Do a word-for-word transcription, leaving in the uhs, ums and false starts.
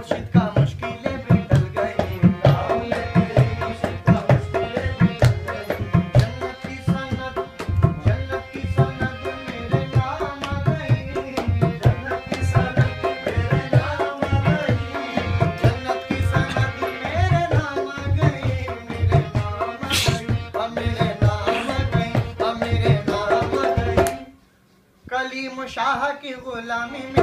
मुर्शिद का मुश्किलें भी टल गई, नाम लेते ही मुर्शिद का मुश्किलें भी टल गई। जन्नत की सनत, जन्नत की सनत मेरे नाम आ गई, जन्नत की सनत मेरे नाम आ गई, जन्नत की सनत मेरे नाम आ गई, मेरे नाम आ गई, अब मेरे नाम आ गई, अब मेरे नाम आ गई। कलीम शाह की गुलामी में